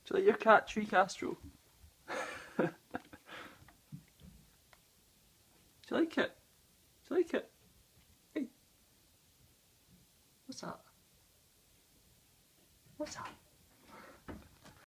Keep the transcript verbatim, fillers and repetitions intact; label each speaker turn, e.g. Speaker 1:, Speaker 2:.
Speaker 1: Do you like your cat, Tree Castro? Do you like it? Do you like it? Hey. What's that? What's that?